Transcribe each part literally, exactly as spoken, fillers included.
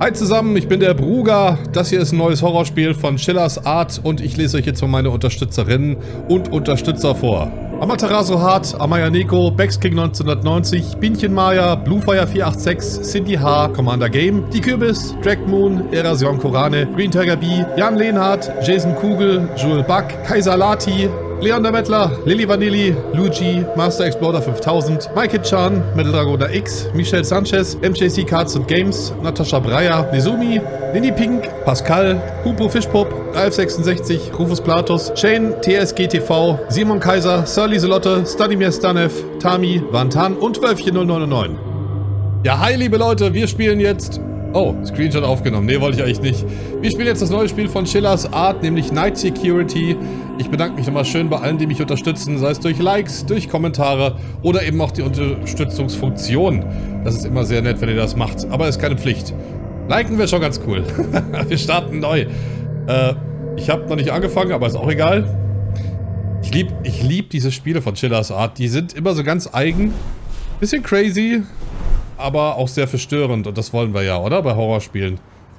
Hi zusammen, ich bin der Bruger. Das hier ist ein neues Horrorspiel von Chillers Art und ich lese euch jetzt mal meine Unterstützerinnen und Unterstützer vor. Amaterasu Hart, Amaya Neko, Bex King neunzehnhundertneunzig, Bienchen Maya, Bluefire vier acht sechs, Cindy H, Commander Game, Die Kürbis, Drag Moon, Erasion Korane, Green Tiger B, Jan Lehnhardt, Jason Kugel, Joel Buck, Kaiser Lati, Leon der Mettler, Lilly Vanilli, Luigi, Master Explorer fünftausend, Mike Chan, Metal Dragoner X, Michelle Sanchez, M J C Cards and Games, Natascha Breyer, Nezumi, Nini Pink, Pascal, Hupo Fischpop, Ralf sechsundsechzig, Rufus Platus, Shane, T S G T V, Simon Kaiser, Sir Lieselotte, Stanimir Stanev, Tami, Vantan und Wölfchen null neun neun. Ja, hi liebe Leute, wir spielen jetzt... Oh, Screenshot aufgenommen. Nee, wollte ich eigentlich nicht. Wir spielen jetzt das neue Spiel von Chillers Art, nämlich Night Security. Ich bedanke mich nochmal schön bei allen, die mich unterstützen, sei es durch Likes, durch Kommentare oder eben auch die Unterstützungsfunktion. Das ist immer sehr nett, wenn ihr das macht, aber ist keine Pflicht. Liken wäre schon ganz cool. Wir starten neu. Äh, ich habe noch nicht angefangen, aber ist auch egal. Ich liebe ich lieb diese Spiele von Chillers Art. Die sind immer so ganz eigen. Bisschen crazy. Aber auch sehr verstörend und das wollen wir ja, oder? Bei Horrorspielen.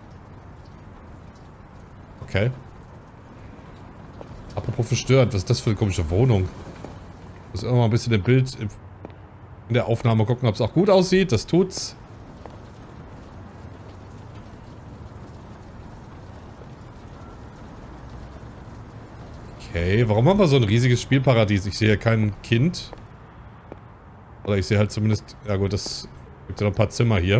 Okay. Apropos verstörend, was ist das für eine komische Wohnung? Ich muss immer mal ein bisschen im Bild in der Aufnahme gucken, ob es auch gut aussieht. Das tut's. Okay, warum haben wir so ein riesiges Spielparadies? Ich sehe hier kein Kind. Oder ich sehe halt zumindest... Ja gut, das... Gibt ja noch ein paar Zimmer hier.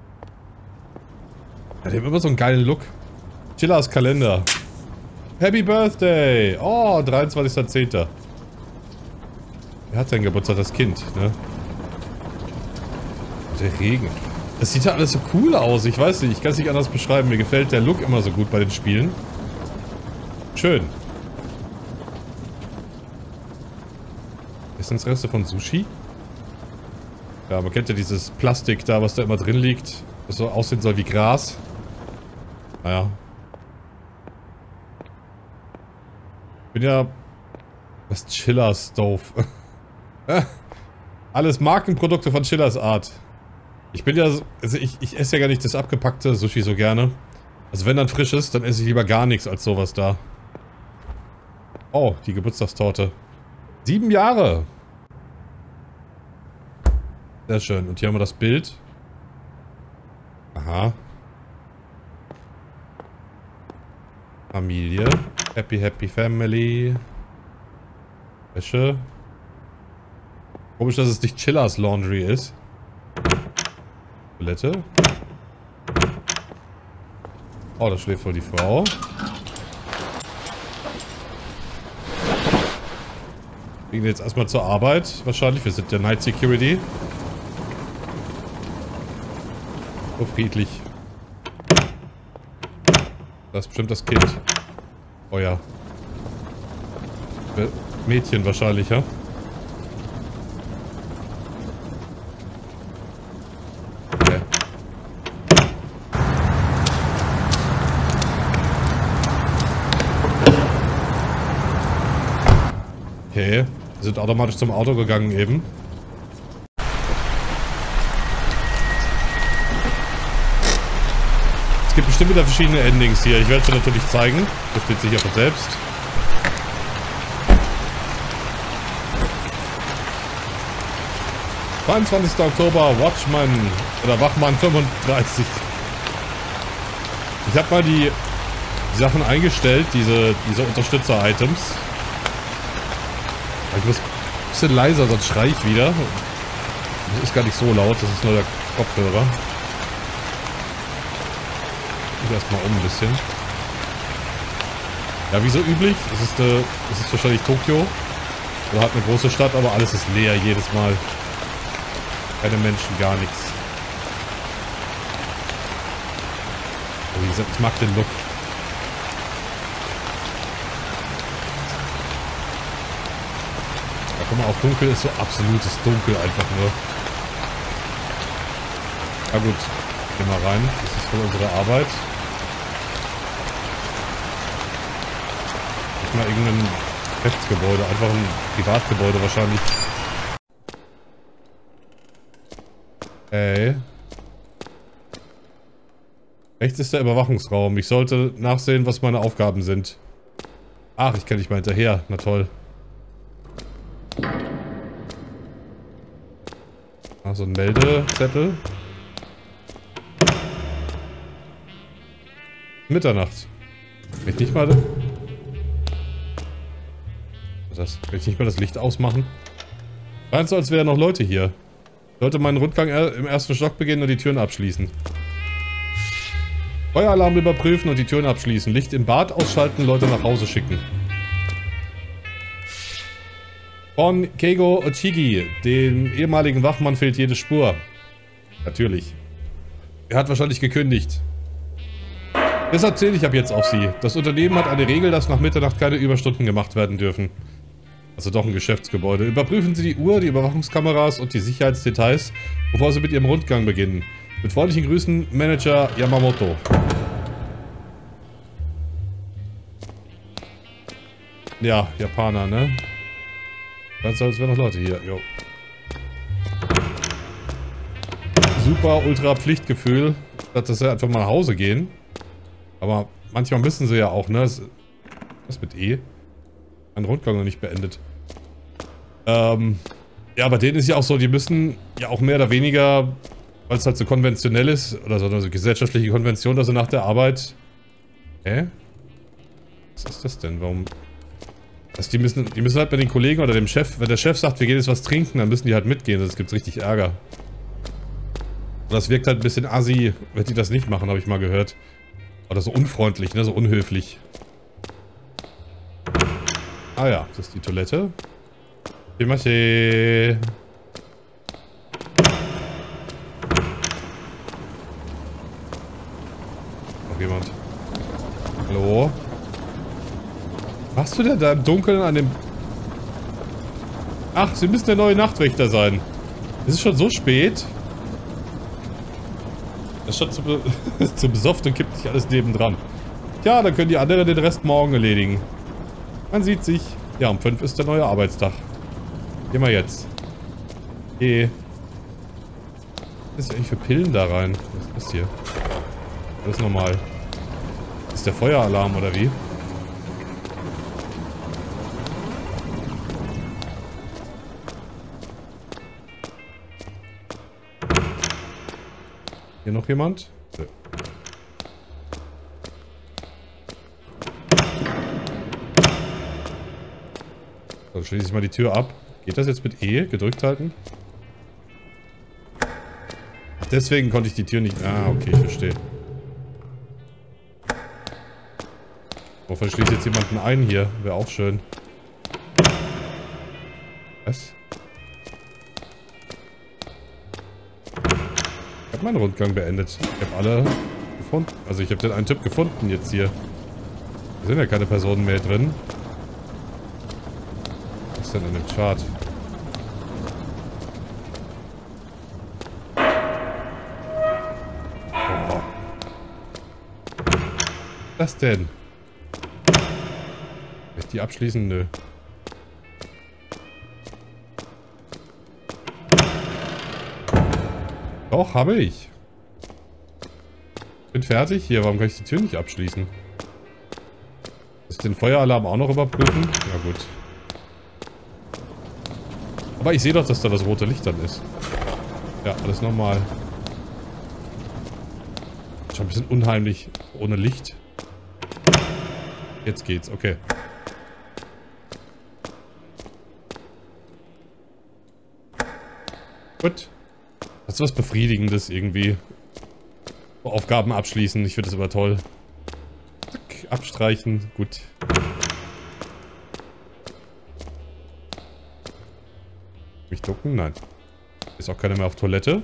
Ja, die haben immer so einen geilen Look. Chillers Kalender. Happy Birthday! Oh, dreiundzwanzigster zehnter Wer hat denn Geburtstag? Das Kind, ne? Der Regen. Das sieht ja alles so cool aus. Ich weiß nicht, ich kann es nicht anders beschreiben. Mir gefällt der Look immer so gut bei den Spielen. Schön. Ist das Reste von Sushi? Ja, man kennt ja dieses Plastik da, was da immer drin liegt. Das so aussehen soll wie Gras. Naja. Ich bin ja... Was? Chillers Stove. Alles Markenprodukte von Chillers Art. Ich bin ja... Also ich, ich esse ja gar nicht das abgepackte Sushi so gerne. Also wenn dann frisch ist, dann esse ich lieber gar nichts als sowas da. Oh, die Geburtstagstorte. Sieben Jahre! Sehr schön. Und hier haben wir das Bild. Aha. Familie. Happy, happy family. Wäsche. Komisch, dass es nicht Chillers Laundry ist. Toilette. Oh, da schläft wohl die Frau. Wir gehen jetzt erstmal zur Arbeit. Wahrscheinlich. Wir sind der Night Security. So friedlich. Das ist bestimmt das Kind. Oh ja. Mädchen wahrscheinlich, ja? Okay. Okay. Wir sind automatisch zum Auto gegangen eben. Es gibt bestimmt wieder verschiedene Endings hier. Ich werde es dir natürlich zeigen. Das steht sich ja von selbst. zweiundzwanzigster Oktober, Watchman oder Wachmann fünfunddreißig. Ich habe mal die, die Sachen eingestellt, diese, diese Unterstützer-Items. Ich muss ein bisschen leiser, sonst schreie ich wieder. Das ist gar nicht so laut, das ist nur der Kopfhörer. Ich erstmal um ein bisschen. Ja, wie so üblich, es ist, äh, es ist wahrscheinlich Tokio. Oder halt eine große Stadt, aber alles ist leer jedes Mal. Keine Menschen, gar nichts. Aber wie gesagt, ich mag den Look. Ja, guck mal, auch dunkel ist so absolutes Dunkel einfach nur. Na gut, gehen wir rein. Das ist für unsere Arbeit. Mal irgendein Geschäftsgebäude, einfach ein Privatgebäude wahrscheinlich. Ey. Rechts ist der Überwachungsraum. Ich sollte nachsehen, was meine Aufgaben sind. Ach, ich kann nicht mal hinterher. Na toll. Ach, so ein Meldezettel. Mitternacht. Kann ich nicht mal... Das, kann ich nicht mal das Licht ausmachen? Scheint so, als wären noch Leute hier. Ich sollte meinen Rundgang im ersten Stock beginnen und die Türen abschließen. Feueralarm überprüfen und die Türen abschließen. Licht im Bad ausschalten, Leute nach Hause schicken. Von Keigo Ochigi, dem ehemaligen Wachmann, fehlt jede Spur. Natürlich. Er hat wahrscheinlich gekündigt. Deshalb zähle ich ab jetzt auf Sie. Das Unternehmen hat eine Regel, dass nach Mitternacht keine Überstunden gemacht werden dürfen. Also doch ein Geschäftsgebäude. Überprüfen Sie die Uhr, die Überwachungskameras und die Sicherheitsdetails, bevor Sie mit Ihrem Rundgang beginnen. Mit freundlichen Grüßen, Manager Yamamoto. Ja, Japaner, ne? Ganz als wären noch Leute hier, jo. Super, ultra Pflichtgefühl, dass sie einfach mal nach Hause gehen. Aber manchmal müssen sie ja auch, ne? Was mit E? Ein Rundgang noch nicht beendet. Ähm, ja, bei denen ist ja auch so, die müssen ja auch mehr oder weniger, weil es halt so konventionell ist, oder so eine gesellschaftliche Konvention, dass sie nach der Arbeit... Hä? Was ist das denn? Warum... Also die müssen, die müssen halt bei den Kollegen oder dem Chef, wenn der Chef sagt, wir gehen jetzt was trinken, dann müssen die halt mitgehen, sonst gibt's richtig Ärger. Und das wirkt halt ein bisschen assi, wenn die das nicht machen, habe ich mal gehört. Oder so unfreundlich, ne, so unhöflich. Ah ja, das ist die Toilette. Gemache. Noch jemand? Hallo? Was machst du denn da im Dunkeln an dem... Ach, Sie müssen der neue Nachtwächter sein. Es ist schon so spät. Das ist schon zu, be zu besoffen und kippt sich alles nebendran. Tja, dann können die anderen den Rest morgen erledigen. Man sieht sich. Ja, um fünf ist der neue Arbeitstag. Gehen wir jetzt. Okay. Was ist eigentlich für Pillen da rein? Was ist das hier? Das ist normal. Das ist der Feueralarm, oder wie? Hier noch jemand? Ja. Dann schließe ich mal die Tür ab. Geht das jetzt mit E? Gedrückt halten? Ach, deswegen konnte ich die Tür nicht... Ah, okay, ich verstehe. Wofür schließt jetzt jemanden ein hier? Wäre auch schön. Was? Ich habe meinen Rundgang beendet. Ich habe alle gefunden. Also ich habe den einen Typ gefunden jetzt hier. Da sind ja keine Personen mehr drin. Was ist denn in dem Chart? Oh. Was ist das denn? Kann ich die abschließen? Nö. Doch, habe ich. Bin fertig. Hier, warum kann ich die Tür nicht abschließen? Muss ich den Feueralarm auch noch überprüfen? Ja gut. Aber ich sehe doch, dass da das rote Licht dann ist. Ja, alles normal. Schon ein bisschen unheimlich ohne Licht. Jetzt geht's, okay. Gut. Das ist was Befriedigendes irgendwie. Aufgaben abschließen, ich finde das aber toll. Zack, abstreichen, gut. Mich ducken? Nein. Ist auch keiner mehr auf Toilette.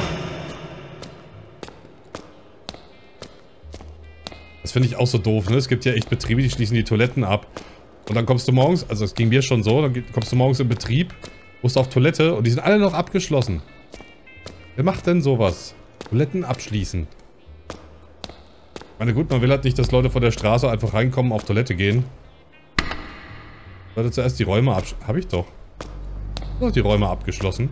Das finde ich auch so doof, ne? Es gibt ja echt Betriebe, die schließen die Toiletten ab. Und dann kommst du morgens, also es ging mir schon so, dann kommst du morgens in Betrieb, musst auf Toilette und die sind alle noch abgeschlossen. Wer macht denn sowas? Toiletten abschließen. Ich meine gut, man will halt nicht, dass Leute von der Straße einfach reinkommen, auf Toilette gehen. Ich sollte zuerst die Räume abschließen. Habe ich doch. Ich habe die Räume abgeschlossen.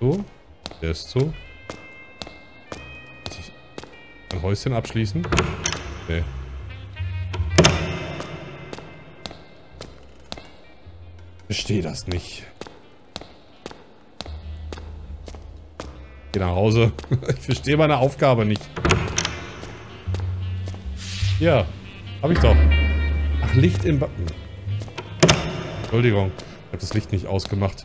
So. Der ist so. Ein Häuschen abschließen? Nee. Ich verstehe das nicht. Geh nach Hause. Ich verstehe meine Aufgabe nicht. Ja, hab ich doch. Ach, Licht im ba Entschuldigung, ich habe das Licht nicht ausgemacht.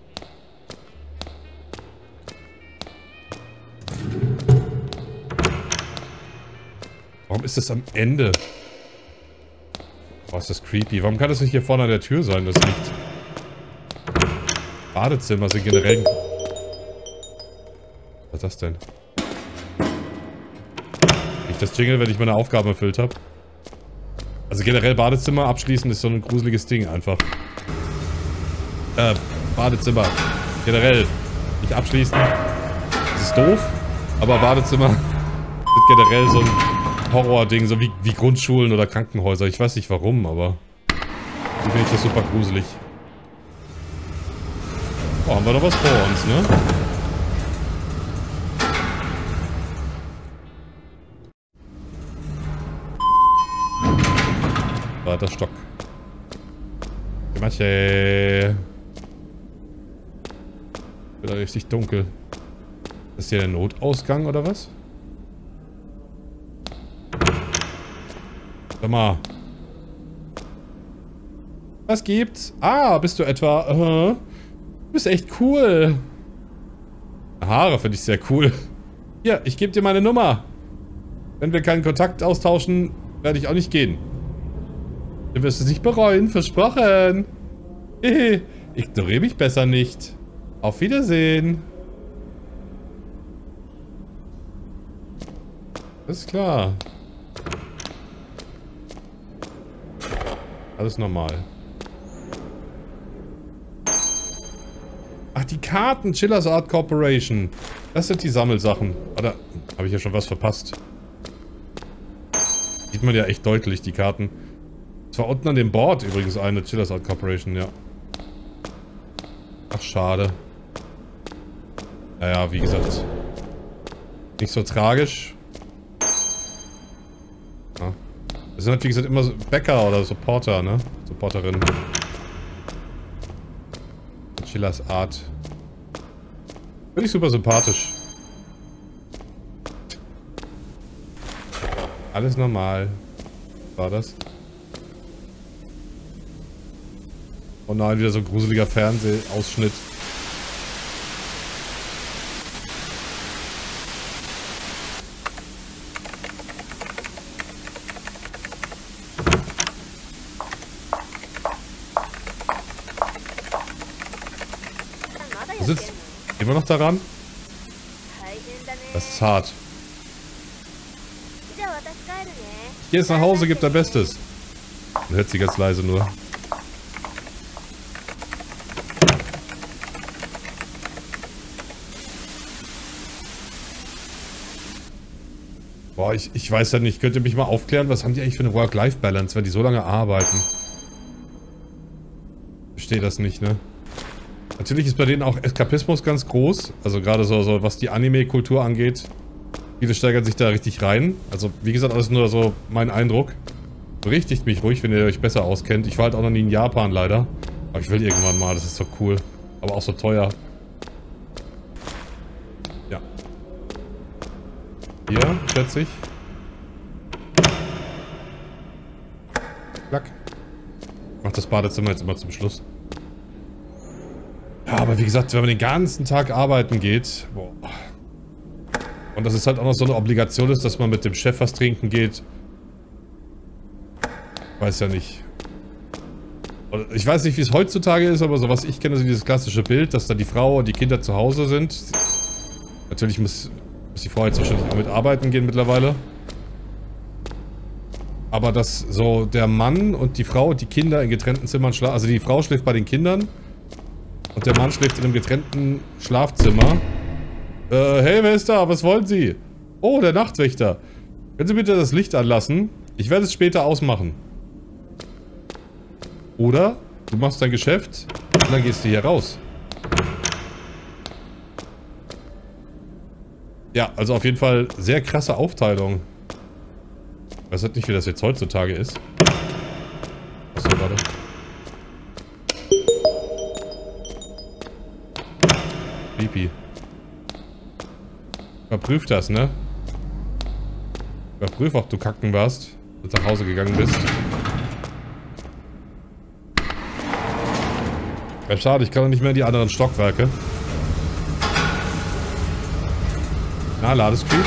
Warum ist das am Ende? Oh, ist das creepy. Warum kann das nicht hier vorne an der Tür sein, das Licht? Badezimmer sind generell... Was ist das denn? Nicht das Jingle, wenn ich meine Aufgaben erfüllt habe. Also generell Badezimmer abschließen ist so ein gruseliges Ding einfach. Äh, Badezimmer. Generell. Nicht abschließen. Das ist doof. Aber Badezimmer sind generell so ein Horror-Ding. So wie, wie Grundschulen oder Krankenhäuser. Ich weiß nicht warum, aber... Die finde ich das super gruselig. Oh, haben wir doch was vor uns, ne? Zweiter Stock. Manche. Wird richtig dunkel. Ist hier der Notausgang oder was? Sag mal. Was gibt's? Ah, bist du etwa... Uh, du bist echt cool. Haare finde ich sehr cool. Hier, ich gebe dir meine Nummer. Wenn wir keinen Kontakt austauschen, werde ich auch nicht gehen. Du wirst es nicht bereuen, versprochen. Ignoriere mich besser nicht. Auf Wiedersehen. Ist klar. Alles normal. Ach, die Karten. Chillers Art Corporation. Das sind die Sammelsachen. Oder habe ich ja schon was verpasst? Sieht man ja echt deutlich, die Karten. Es war unten an dem Board übrigens eine Chillers Art Corporation, ja. Ach, schade. Naja, wie gesagt. Nicht so tragisch. Ja. Das sind halt, wie gesagt, immer so Bäcker oder Supporter, ne? Supporterinnen. Chillers Art. Finde ich super sympathisch. Alles normal. Was war das? Oh nein, wieder so ein gruseliger Fernsehausschnitt. Du sitzt immer noch daran? Das ist hart. Ich gehe jetzt nach Hause, gib dein Bestes. Man hört sie ganz leise nur. Boah, ich, ich weiß ja nicht. Könnt ihr mich mal aufklären, was haben die eigentlich für eine Work-Life-Balance, wenn die so lange arbeiten? Ich verstehe das nicht, ne? Natürlich ist bei denen auch Eskapismus ganz groß. Also gerade so, so was die Anime-Kultur angeht. Viele steigern sich da richtig rein. Also wie gesagt, alles nur so mein Eindruck. Berichtigt mich ruhig, wenn ihr euch besser auskennt. Ich war halt auch noch nie in Japan, leider. Aber ich will irgendwann mal, das ist so cool. Aber auch so teuer. Ja. Hier, schätze ich. Klack. Ich mach das Badezimmer jetzt immer zum Schluss. Ja, aber wie gesagt, wenn man den ganzen Tag arbeiten geht, boah. Und das ist halt auch noch so eine Obligation ist, dass man mit dem Chef was trinken geht. Weiß ja nicht. Ich weiß nicht, wie es heutzutage ist, aber so was ich kenne, ist dieses klassische Bild, dass da die Frau und die Kinder zu Hause sind. Natürlich muss, muss die Frau jetzt wahrscheinlich auch mit arbeiten gehen mittlerweile. Aber dass so der Mann und die Frau und die Kinder in getrennten Zimmern schlafen. Also die Frau schläft bei den Kindern. Und der Mann schläft in einem getrennten Schlafzimmer. Äh, hey, wer ist da? Was wollen Sie? Oh, der Nachtwächter. Können Sie bitte das Licht anlassen? Ich werde es später ausmachen. Oder du machst dein Geschäft und dann gehst du hier raus. Ja, also auf jeden Fall sehr krasse Aufteilung. Ich weiß halt nicht, wie das jetzt heutzutage ist. Achso, warte. Pipi. Überprüf das, ne? Überprüf, ob du kacken warst, als du nach Hause gegangen bist. Ja, schade, ich kann doch nicht mehr in die anderen Stockwerke. Na, Ladescreep.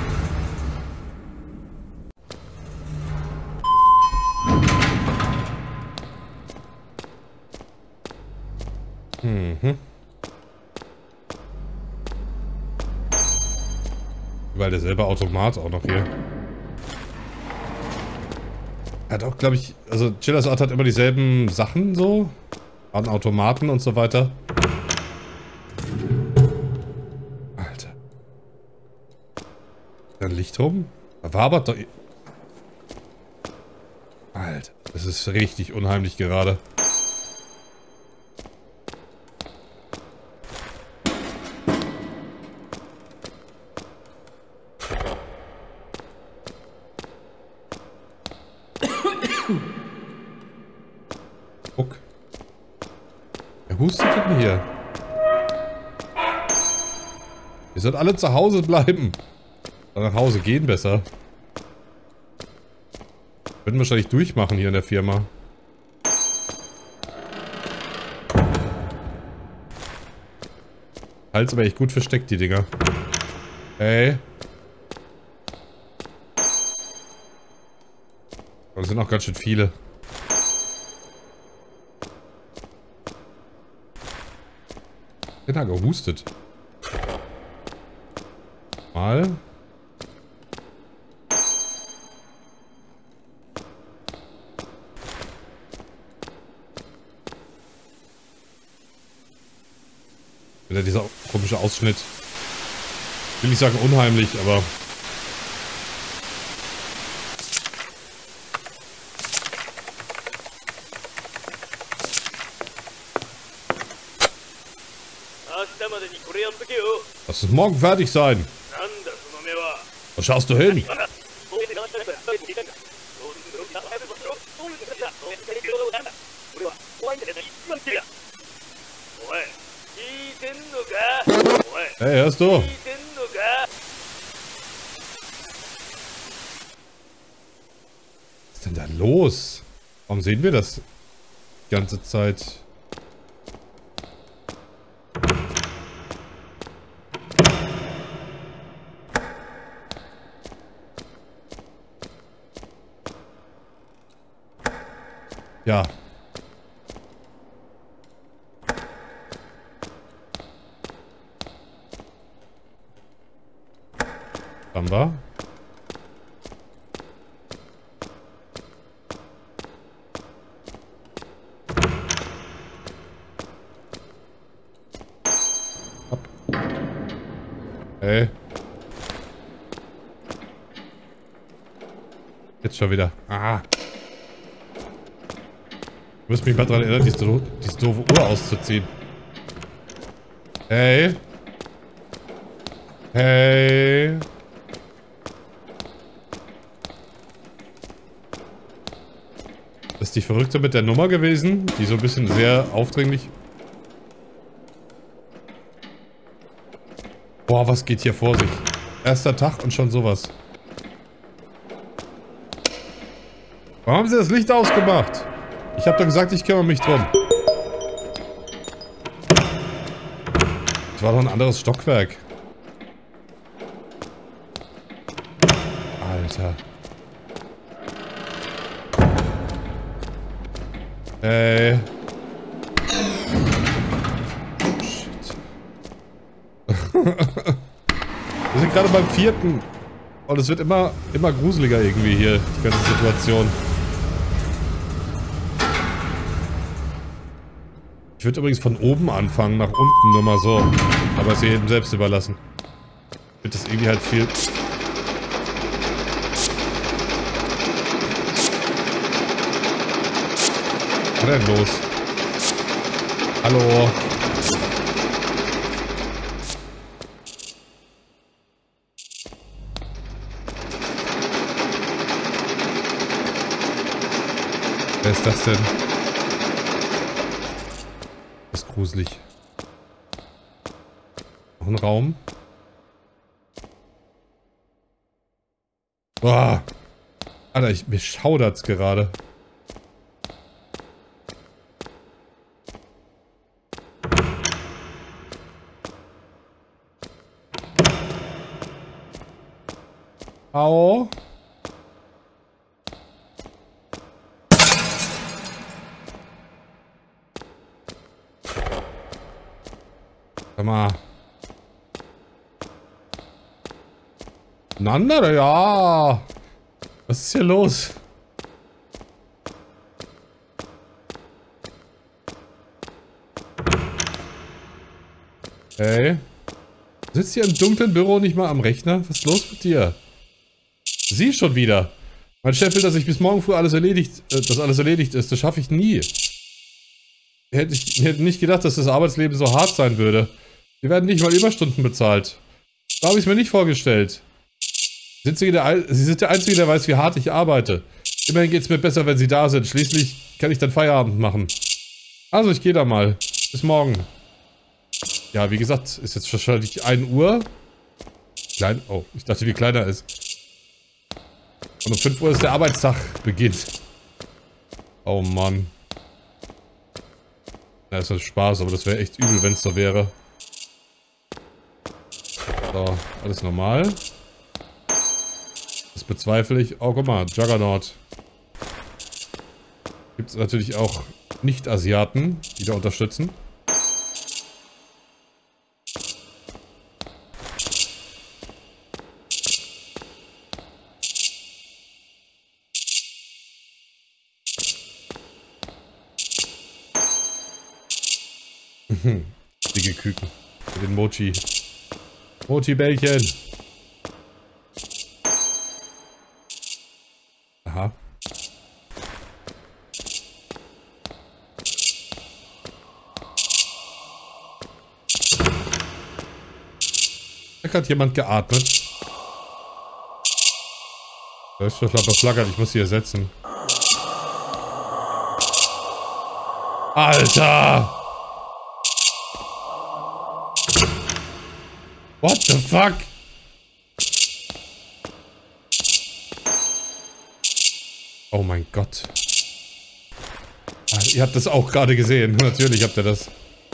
Mhm. Weil derselbe Automat auch noch hier. Er hat auch, glaube ich, also Chillers Art hat immer dieselben Sachen so. An Automaten und so weiter. Alter. Ein Licht rum? Da war aber doch... Alter, das ist richtig unheimlich gerade. Guck. Wer hustet denn hier? Wir sollen alle zu Hause bleiben. Oder nach Hause gehen besser. Würden wahrscheinlich durchmachen hier in der Firma. Hals aber echt gut versteckt, die Dinger. Hey. Aber es sind auch ganz schön viele. Den hat gehustet. Mal. Wieder dieser komische Ausschnitt. Will ich sagen unheimlich, aber... Lass es morgen fertig sein. Wo schaust du hin? Hey, hörst du? Was ist denn da los? Warum sehen wir das die ganze Zeit? Ja. Haben wir. Hopp. Hey. Jetzt schon wieder. Ah. Du musst mich mal daran erinnern, diese, diese doofe Uhr auszuziehen. Hey. Hey. Ist die Verrückte mit der Nummer gewesen? Die so ein bisschen sehr aufdringlich. Boah, was geht hier vor sich? Erster Tag und schon sowas. Warum haben sie das Licht ausgemacht? Ich hab doch gesagt, ich kümmere mich drum. Das war doch ein anderes Stockwerk. Alter. Ey. Shit. Wir sind gerade beim vierten. Und es wird immer, immer gruseliger irgendwie hier, die ganze Situation. Ich würde übrigens von oben anfangen, nach unten nur mal so. Aber es ist jedem selbst überlassen. Wird das irgendwie halt viel... Was ist denn los? Hallo? Wer ist das denn? Das ist gruselig. Noch ein Raum. Boah. Alter, ich, mir schaudert's gerade. Au. Sag mal. Ein anderer, ja. Was ist hier los? Hey. Du sitzt hier im dunklen Büro nicht mal am Rechner? Was ist los mit dir? Sie schon wieder. Mein Chef will, dass ich bis morgen früh alles erledigt, äh, dass alles erledigt ist. Das schaffe ich nie. Hätte ich hätte nicht gedacht, dass das Arbeitsleben so hart sein würde. Wir werden nicht mal Überstunden bezahlt. So habe ich es mir nicht vorgestellt. Sie sind der, Sie sind der Einzige, der weiß, wie hart ich arbeite. Immerhin geht es mir besser, wenn Sie da sind. Schließlich kann ich dann Feierabend machen. Also, ich gehe da mal. Bis morgen. Ja, wie gesagt, ist jetzt wahrscheinlich ein Uhr. Klein. Oh, ich dachte, wie kleiner ist. Und um fünf Uhr ist der Arbeitstag beginnt. Oh Mann. Na, ist das Spaß, aber das wäre echt übel, wenn es so wäre. So, alles normal. Das bezweifle ich. Oh, guck mal, Juggernaut. Gibt es natürlich auch Nicht-Asiaten, die da unterstützen. Dicke Küken. Für den Mochi. Mochi-Bällchen. Aha. Da hat jemand geatmet. Da ist doch lauter flackert, ich muss sie ersetzen. Alter! What the fuck? Oh mein Gott. Ah, ihr habt das auch gerade gesehen. Natürlich habt ihr das.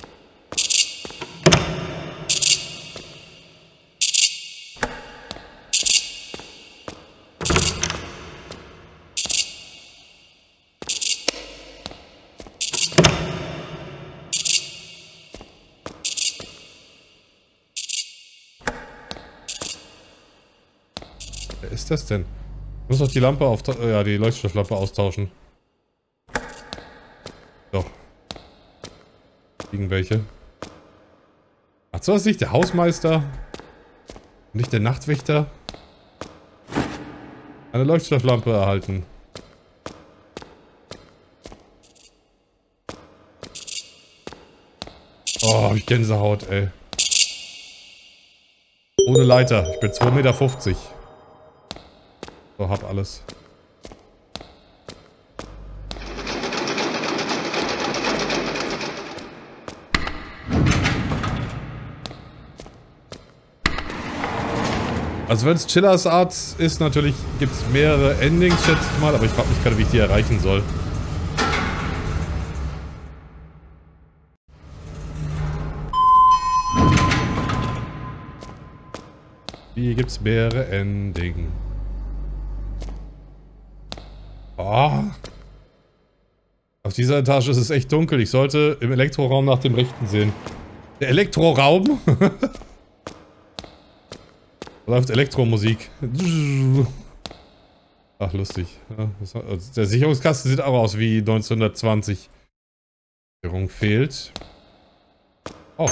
Wer ist das denn? Ich muss doch die Lampe auf, äh, ja, die Leuchtstofflampe austauschen. Doch. Liegen welche. Ach so, ist nicht der Hausmeister? Nicht der Nachtwächter? Eine Leuchtstofflampe erhalten. Oh, hab ich Gänsehaut, ey. Ohne Leiter. Ich bin zwei Meter fünfzig. So, hab alles. Also wenn es Chillers Art ist, natürlich gibt es mehrere Endings, schätze ich mal, aber ich frage mich gerade, wie ich die erreichen soll. Hier gibt es mehrere Endings. Oh. Auf dieser Etage ist es echt dunkel. Ich sollte im Elektroraum nach dem Rechten sehen. Der Elektroraum? Da läuft Elektromusik. Ach, lustig. Ja, das, der Sicherungskasten sieht auch aus wie neunzehnhundertzwanzig. Sicherung fehlt. Oh.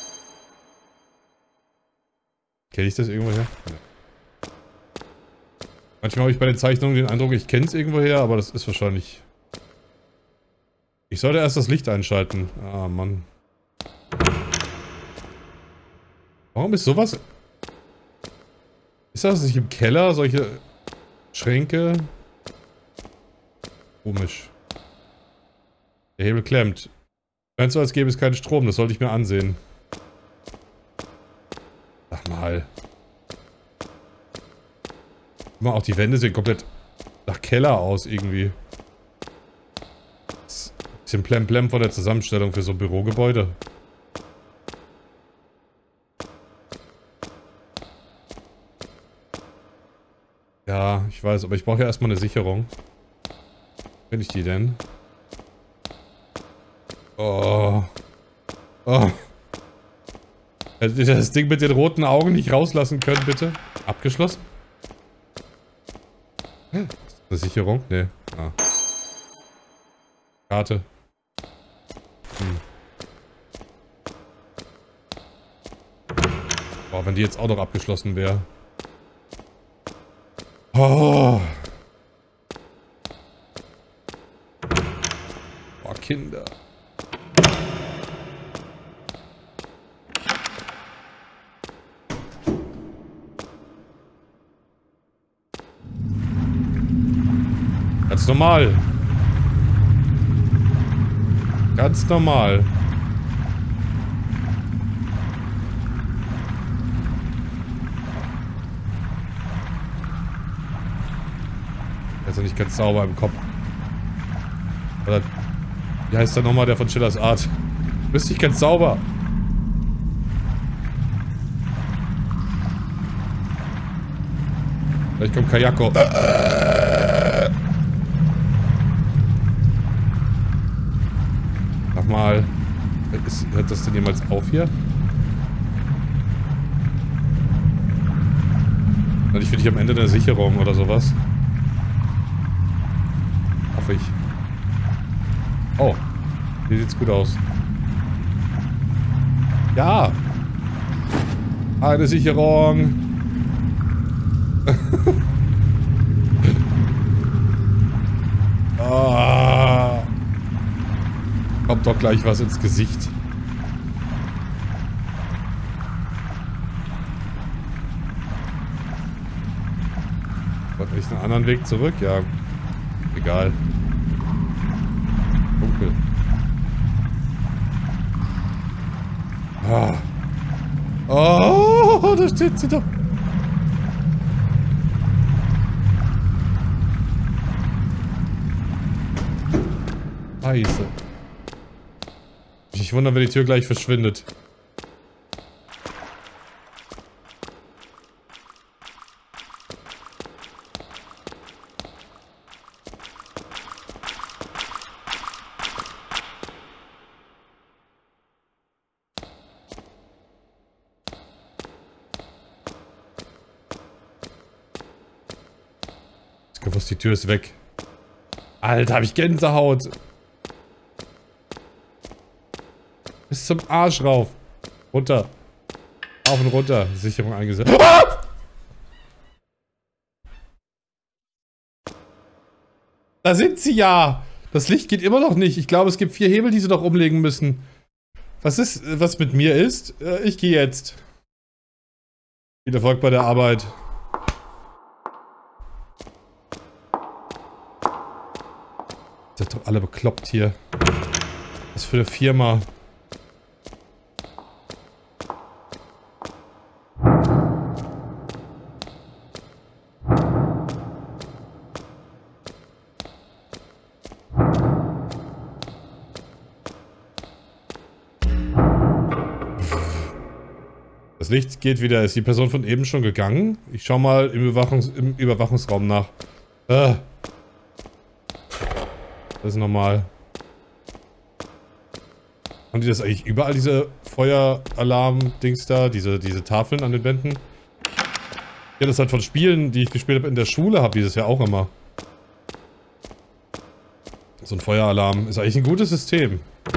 Kenne ich das irgendwoher? Nee. Manchmal habe ich bei den Zeichnungen den Eindruck, ich kenne es irgendwoher, aber das ist wahrscheinlich... Ich sollte erst das Licht einschalten. Ah, Mann. Warum ist sowas... Ist das nicht im Keller? Solche Schränke? Komisch. Der Hebel klemmt. Scheint so, als gäbe es keinen Strom. Das sollte ich mir ansehen. Sag mal. Guck mal, auch die Wände sehen komplett nach Keller aus irgendwie. Das ist ein bisschen Plemplem von der Zusammenstellung für so ein Bürogebäude. Ja, ich weiß, aber ich brauche ja erstmal eine Sicherung. Finde ich die denn? Oh. Oh. Hättet ihr das Ding mit den roten Augen nicht rauslassen können, bitte? Abgeschlossen? Ist das eine Sicherung? Nee. Ah. Karte. Hm. Boah, wenn die jetzt auch noch abgeschlossen wäre. Oh. Boah, Kinder. Ganz normal. Ganz normal. Also nicht ganz sauber im Kopf. Oder, wie heißt der nochmal, der von Chillers Art? Bist nicht ganz sauber. Vielleicht kommt Kayako. Sag mal. Ist, hört das denn jemals auf hier? Ich finde ich am Ende eine Sicherung oder sowas. Hoffe ich. Oh. Hier sieht's gut aus. Ja. Eine Sicherung. Ah. Kommt doch gleich was ins Gesicht. Wollte ich einen anderen Weg zurück? Ja. Egal. Dunkel. Ah. Oh, da steht sie doch. Scheiße. Ich wundere, wenn die Tür gleich verschwindet. Ich glaube, die Tür ist weg. Alter, habe ich Gänsehaut. Bis zum Arsch rauf. Runter. Auf und runter. Sicherung eingesetzt. Ah! Da sind sie ja. Das Licht geht immer noch nicht. Ich glaube, es gibt vier Hebel, die sie noch umlegen müssen. Was ist, was mit mir ist? Ich gehe jetzt. Viel Erfolg bei der Arbeit. Seid doch alle bekloppt hier. Was für eine Firma. Das Licht geht wieder. Ist die Person von eben schon gegangen? Ich schau mal im, Überwachungs im Überwachungsraum nach. Äh. Das ist normal. Haben die das eigentlich überall, diese Feueralarm-Dings da? Diese, diese Tafeln an den Wänden? Ja, das halt von Spielen, die ich gespielt habe in der Schule, habe dieses Jahr auch immer. So ein Feueralarm ist eigentlich ein gutes System.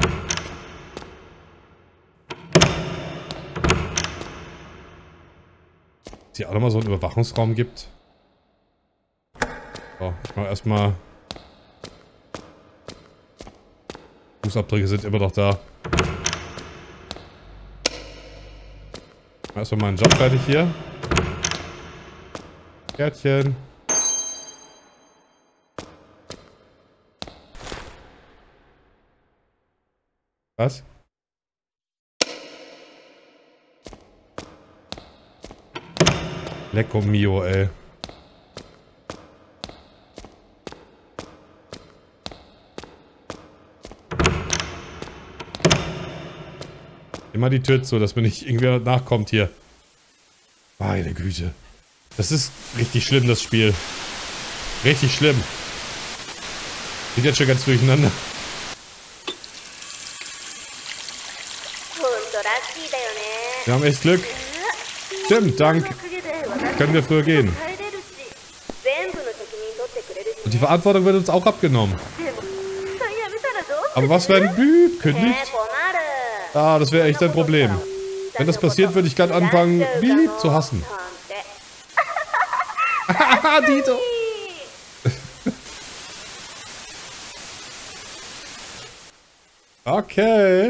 Dass hier auch nochmal so einen Überwachungsraum gibt. So, ich mache erstmal. Fußabdrücke sind immer noch da. Erstmal meinen Job fertig hier. Kärtchen. Was? Lecco mio, ey. Immer die Tür zu, dass mir nicht irgendwer nachkommt hier. Meine Güte. Das ist richtig schlimm, das Spiel. Richtig schlimm. Geht jetzt schon ganz durcheinander. Wir haben echt Glück. Stimmt, dank. Können wir früher gehen. Und die Verantwortung wird uns auch abgenommen. Aber was, wenn Büb kündigt? Ah, das wäre echt ein Problem. Wenn das passiert, würde ich gerade anfangen, Büb zu hassen. Haha, Dito. Okay.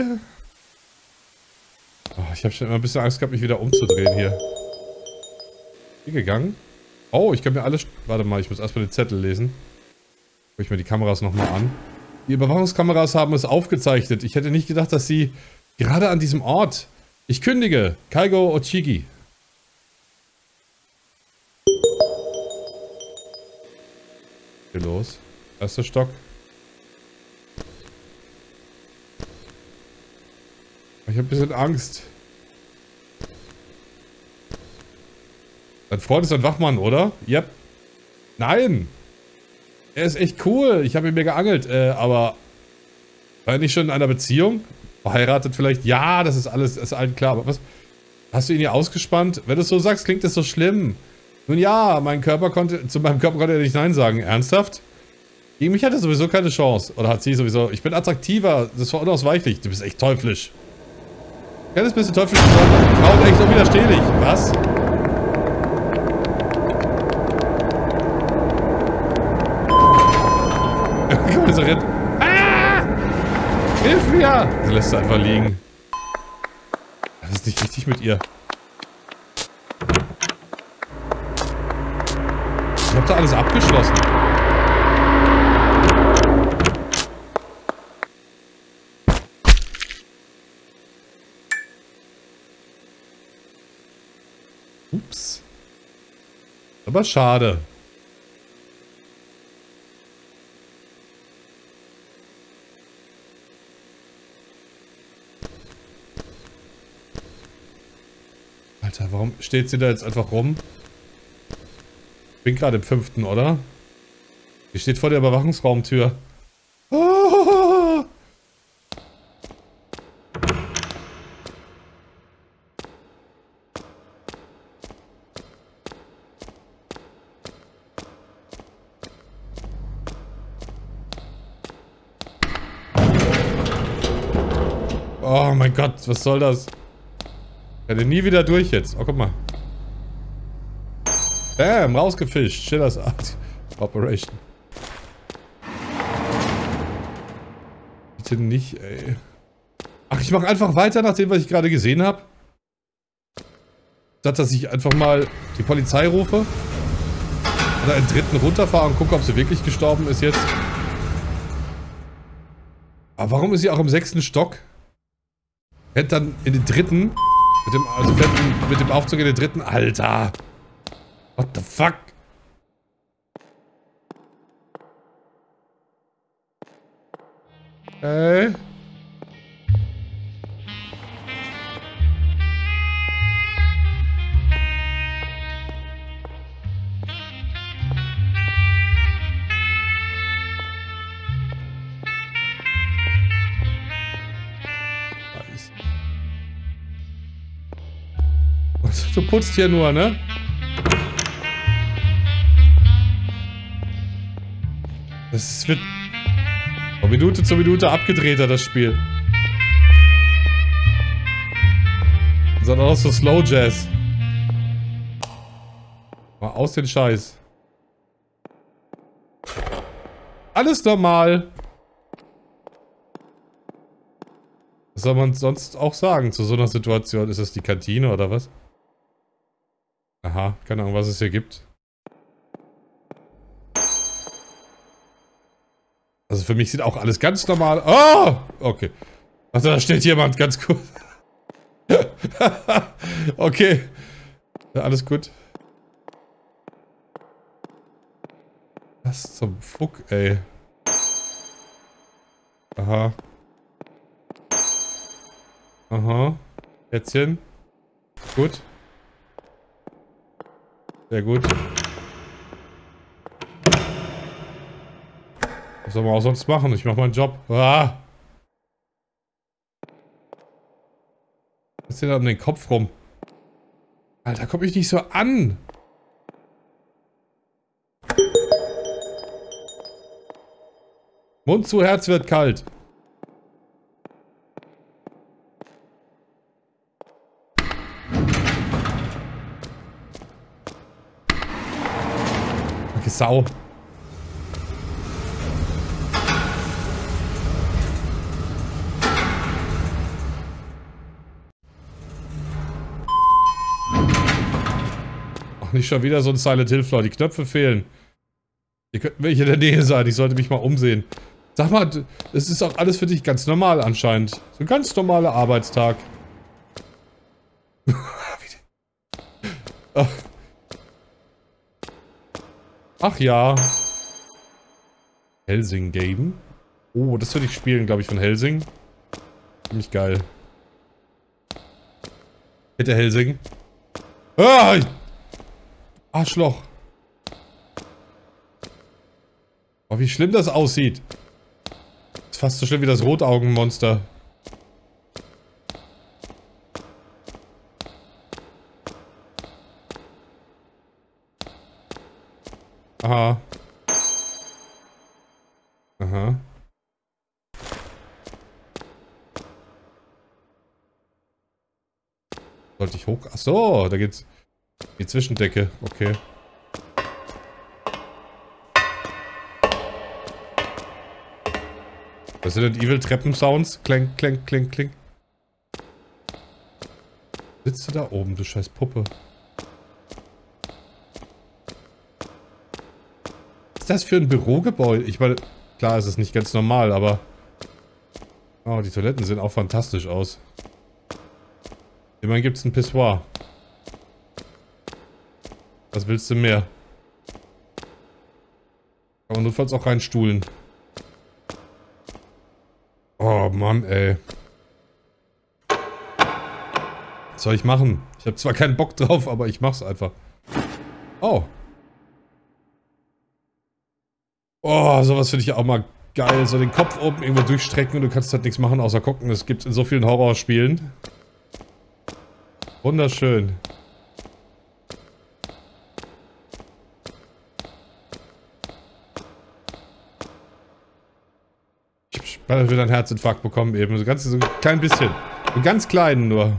Oh, ich habe schon immer ein bisschen Angst gehabt, mich wieder umzudrehen hier. Hier gegangen. Oh, ich kann mir alles... Warte mal, ich muss erstmal den Zettel lesen. Guck ich mir die Kameras nochmal an. Die Überwachungskameras haben es aufgezeichnet. Ich hätte nicht gedacht, dass sie gerade an diesem Ort... Ich kündige. Kaigo Ochigi. Hier los. Erster Stock. Ich habe ein bisschen Angst. Dein Freund ist ein Wachmann, oder? Yep. Nein. Er ist echt cool. Ich habe ihn mir geangelt. Äh, aber... War er nicht schon in einer Beziehung? Verheiratet vielleicht? Ja, das ist alles, ist allen klar. Aber was? Hast du ihn hier ausgespannt? Wenn du es so sagst, klingt das so schlimm. Nun ja, mein Körper konnte... Zu meinem Körper konnte er nicht Nein sagen. Ernsthaft? Gegen mich hat er sowieso keine Chance. Oder hat sie sowieso... Ich bin attraktiver. Das war unausweichlich. Du bist echt teuflisch. Kleines bisschen teuflisch. Frauen echt unwiderstehlich. Was? Komm, so rennt. Ah! Hilf mir! Sie lässt sie einfach liegen. Das ist nicht richtig mit ihr. Ich hab da alles abgeschlossen. Ups. Aber schade. Alter, warum steht sie da jetzt einfach rum? Ich bin gerade im fünften, oder? Die steht vor der Überwachungsraumtür. Oh! Oh mein Gott, was soll das? Ich werde nie wieder durch jetzt. Oh, guck mal. Bam, rausgefischt. Schillers Art Operation. Bitte nicht, ey. Ach, ich mache einfach weiter nach dem, was ich gerade gesehen habe. Statt dass ich einfach mal die Polizei rufe. Oder einen dritten runterfahre und gucke, ob sie wirklich gestorben ist jetzt. Aber warum ist sie auch im sechsten Stock? Fährt dann in den dritten. Mit dem, also fährt mit dem Aufzug in den dritten. Alter. What the fuck? Okay. Du putzt hier nur, ne? Das wird von Minute zu Minute abgedrehter, das Spiel. Sondern auch so Slow Jazz. Mal aus den Scheiß. Alles normal. Was soll man sonst auch sagen zu so einer Situation? Ist das die Kantine oder was? Aha, keine Ahnung, was es hier gibt. Also für mich sieht auch alles ganz normal... Oh! Okay. Also da steht jemand, ganz kurz. Okay. Ja, alles gut. Was zum Fuck, ey. Aha. Aha. Kätzchen. Gut. Sehr gut. Was soll man auch sonst machen? Ich mach meinen Job. Ah. Was ist denn da um den Kopf rum? Alter, komm ich nicht so an. Mund zu, Herz wird kalt. Danke, Sau. Ach, nicht schon wieder so ein Silent Hill Floor. Die Knöpfe fehlen. Hier könnten welche in der Nähe sein. Ich sollte mich mal umsehen. Sag mal, es ist auch alles für dich ganz normal anscheinend. So ein ganz normaler Arbeitstag. Ach ja. Helsing Game. Oh, das würde ich spielen, glaube ich, von Helsing. Ziemlich geil. Bitte Helsing. Ah! Arschloch. Oh, wie schlimm das aussieht. Ist fast so schlimm wie das Rotaugenmonster. Aha. Aha. Sollte ich hoch... Achso, da geht's... Die Zwischendecke. Okay. Resident Evil Treppen-Sounds. Kling, kling, kling, kling. Sitzt du da oben, du scheiß Puppe? Was ist das für ein Bürogebäude? Ich meine, klar ist es nicht ganz normal, aber... Oh, die Toiletten sehen auch fantastisch aus. Immerhin gibt es ein Pissoir. Was willst du mehr? Kann man notfalls auch reinstuhlen. Oh Mann, ey. Was soll ich machen? Ich habe zwar keinen Bock drauf, aber ich mach's einfach. Oh. Oh, sowas finde ich auch mal geil. So den Kopf oben irgendwo durchstrecken und du kannst halt nichts machen, außer gucken. Das gibt's in so vielen Horrorspielen. Wunderschön. Ich habe wieder einen Herzinfarkt bekommen eben. So ganz, so ein klein bisschen. So ganz kleinen nur.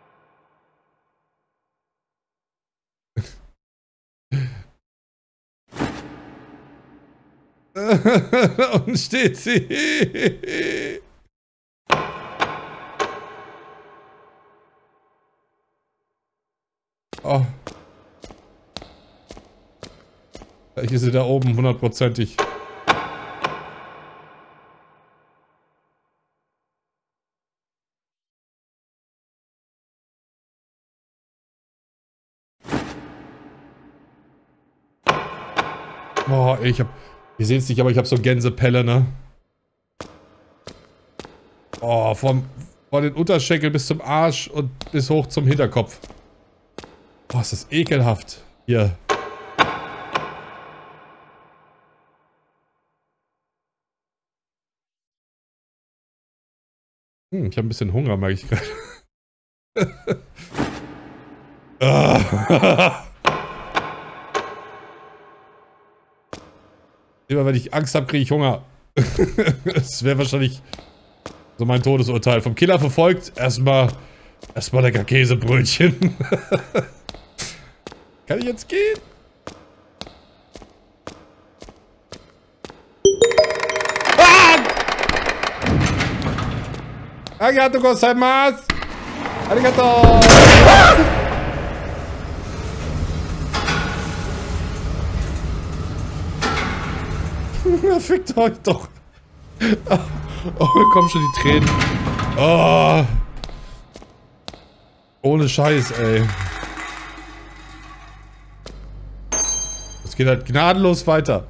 Und steht sie. Oh. Ich ist sie da oben, hundertprozentig. Boah, ey, ich hab... Ihr seht's nicht, aber ich hab so Gänsepelle, ne? Oh, vom, von den Unterschenkel bis zum Arsch und bis hoch zum Hinterkopf. Boah, ist das ekelhaft. Hier. Hm, ich habe ein bisschen Hunger, merke ich gerade. Immer wenn ich Angst habe, kriege ich Hunger. Das wäre wahrscheinlich so mein Todesurteil. Vom Killer verfolgt, erstmal erstmal lecker Käsebrötchen. Kann ich jetzt gehen? Ah! Arigato gozaimasu! Arigato! Fickt euch doch. Oh, komm schon die Tränen. Oh. Ohne Scheiß, ey. Es geht halt gnadenlos weiter.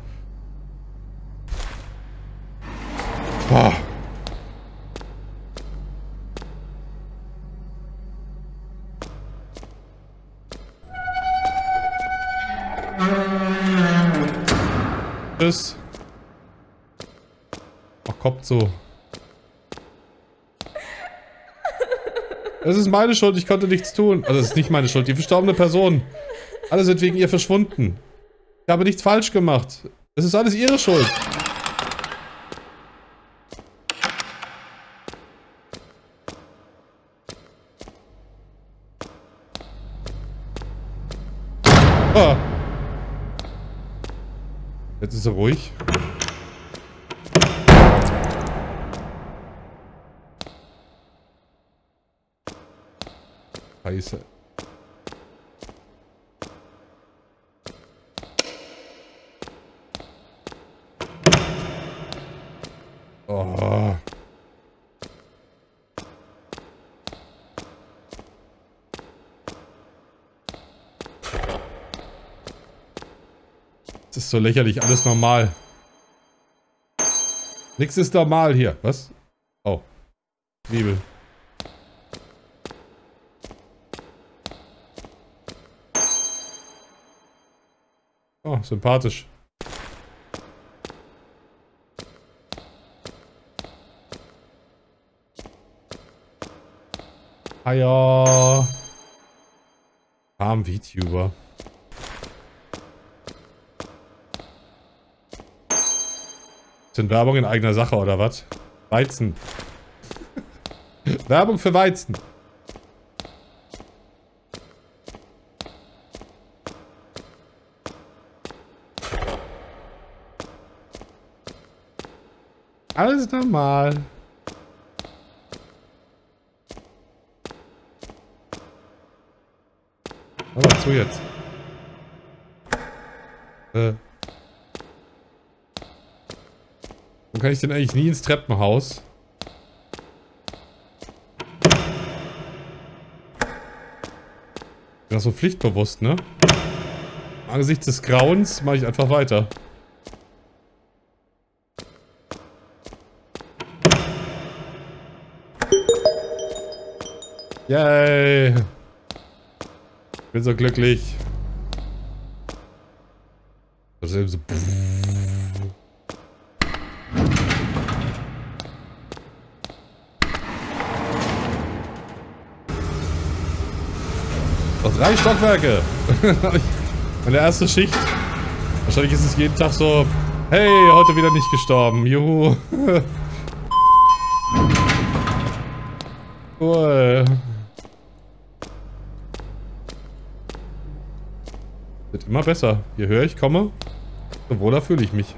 Boah. Tschüss. Ach, kommt so. Es ist meine Schuld, ich konnte nichts tun. Also es ist nicht meine Schuld, die verstorbene Person. Alle sind wegen ihr verschwunden. Ich habe nichts falsch gemacht. Es ist alles ihre Schuld. Ah. Jetzt ist er ruhig. Scheiße. Oh. Das ist so lächerlich, alles normal. Nichts ist normal hier. Was? Oh. Zwiebel. Oh, sympathisch. Hiya. Arm VTuber. Sind Werbung in eigener Sache oder was? Weizen. Werbung für Weizen. Alles normal. Aber zu jetzt. Äh. Warum kann ich denn eigentlich nie ins Treppenhaus? Ich bin auch so pflichtbewusst, ne? Angesichts des Grauens mache ich einfach weiter. Yay! Ich bin so glücklich. Das ist eben so. Noch drei Stockwerke! Meine erste Schicht. Wahrscheinlich ist es jeden Tag so. Hey, heute wieder nicht gestorben. Juhu. Cool. Wird immer besser. Je höher ich komme, so wohler fühle ich mich.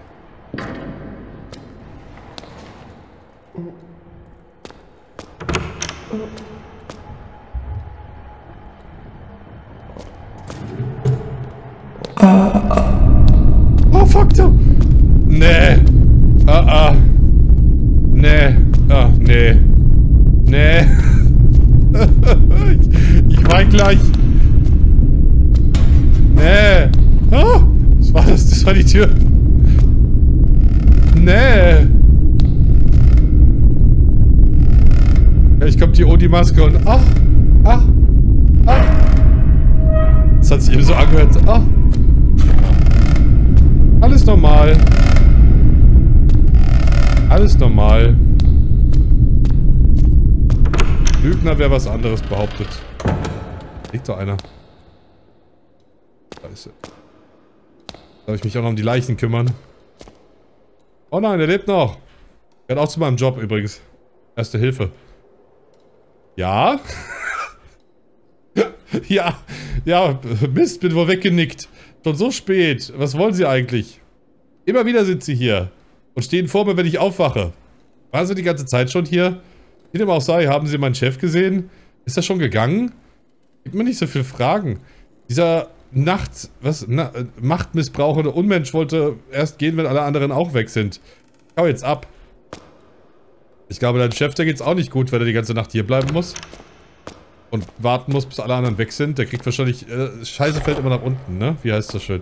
Oh, fuck, du. Nee. Ah, ah. Nee. Ah, nee. Nee. ich, ich wein gleich. Nee. Oh, was war das? Das war die Tür. Nee. Gleich kommt die Odi-Maske und ach, ach, ach. Das hat sich eben so angehört. Ach. Alles normal. Alles normal. Lügner, wer was anderes behauptet. Liegt doch einer. Scheiße. Darf ich mich auch noch um die Leichen kümmern? Oh nein, er lebt noch. Gehört auch zu meinem Job übrigens. Erste Hilfe. Ja? ja. Ja, Mist, bin wohl weggenickt. Schon so spät. Was wollen Sie eigentlich? Immer wieder sind Sie hier. Und stehen vor mir, wenn ich aufwache. Waren Sie die ganze Zeit schon hier? Wie dem auch sei, haben Sie meinen Chef gesehen? Ist er schon gegangen? Gibt mir nicht so viele Fragen. Dieser Nacht... Was? Na, machtmissbrauchende Unmensch wollte erst gehen, wenn alle anderen auch weg sind. Schau jetzt ab. Ich glaube, dein Chef, der geht's auch nicht gut, wenn er die ganze Nacht hier bleiben muss. Und warten muss, bis alle anderen weg sind. Der kriegt wahrscheinlich... Äh, Scheiße fällt immer nach unten, ne? Wie heißt das schön?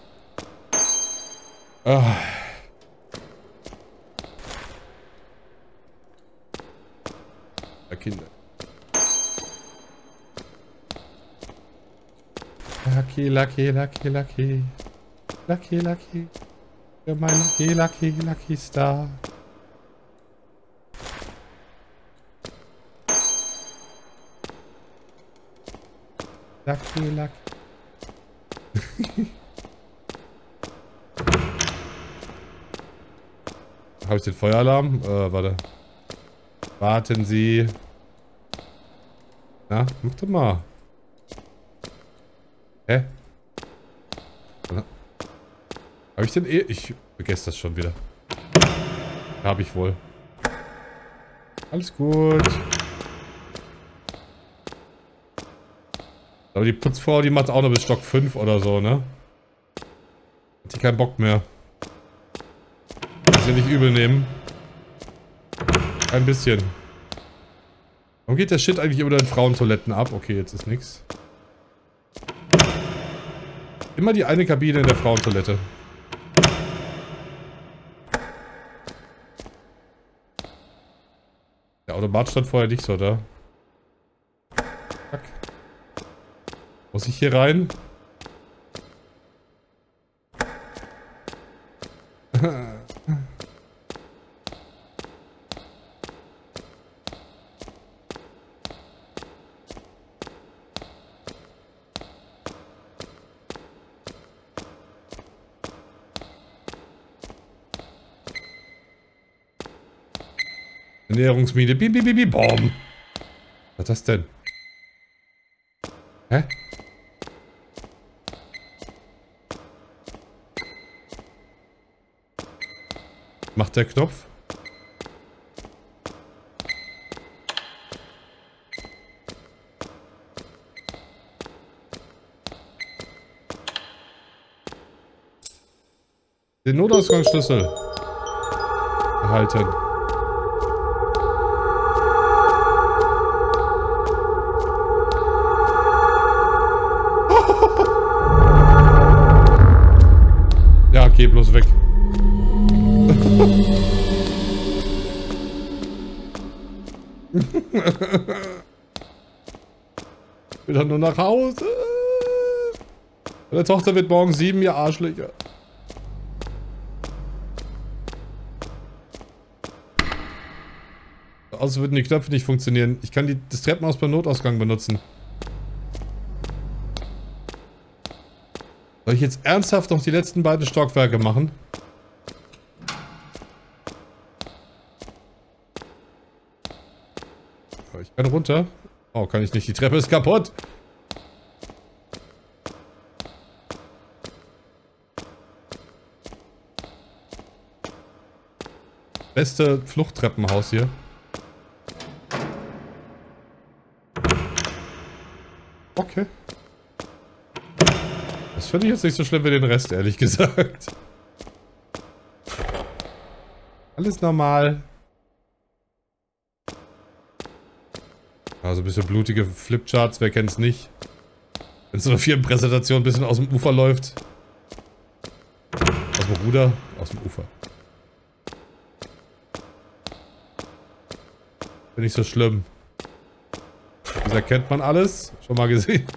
Ah. Ja, Kinder. Lucky, lucky, lucky, lucky. Lucky, lucky. Für mein lucky, lucky, lucky Star. Lucky, lucky. Habe ich den Feueralarm? Äh, warte. Warten Sie. Na, mach doch mal. Hä? Habe ich denn eh... Ich vergesse das schon wieder. Habe ich wohl. Alles gut. Aber die Putzfrau, die macht auch noch bis Stock fünf oder so, ne? Hat die keinen Bock mehr. Kann sie nicht übel nehmen. Ein bisschen. Warum geht der Shit eigentlich über den Frauentoiletten ab? Okay, jetzt ist nix. Immer die eine Kabine in der Frauentoilette. Der Automat stand vorher nicht so da. Fuck. Muss ich hier rein? Ernährungsmine. Bim, bim, bim, bim, bom. Was ist das denn? Hä? Macht der Knopf? Den Notausgangsschlüssel erhalten. Ja, geh bloß weg. Ich will doch nur nach Hause. Meine Tochter wird morgen sieben, ihr Arschlöcher. Außer würden die Knöpfe nicht funktionieren. Ich kann die, das Treppenhaus beim Notausgang benutzen. Soll ich jetzt ernsthaft noch die letzten beiden Stockwerke machen? Ich kann runter. Oh, kann ich nicht. Die Treppe ist kaputt. Beste Fluchttreppenhaus hier. Okay. Das finde ich jetzt nicht so schlimm wie den Rest, ehrlich gesagt. Alles normal. Also ein bisschen blutige Flipcharts, wer kennt's nicht? Wenn so eine Firmenpräsentation ein bisschen aus dem Ufer läuft. Aus dem Ruder? Aus dem Ufer. Finde ich so schlimm. Das erkennt man alles. Schon mal gesehen.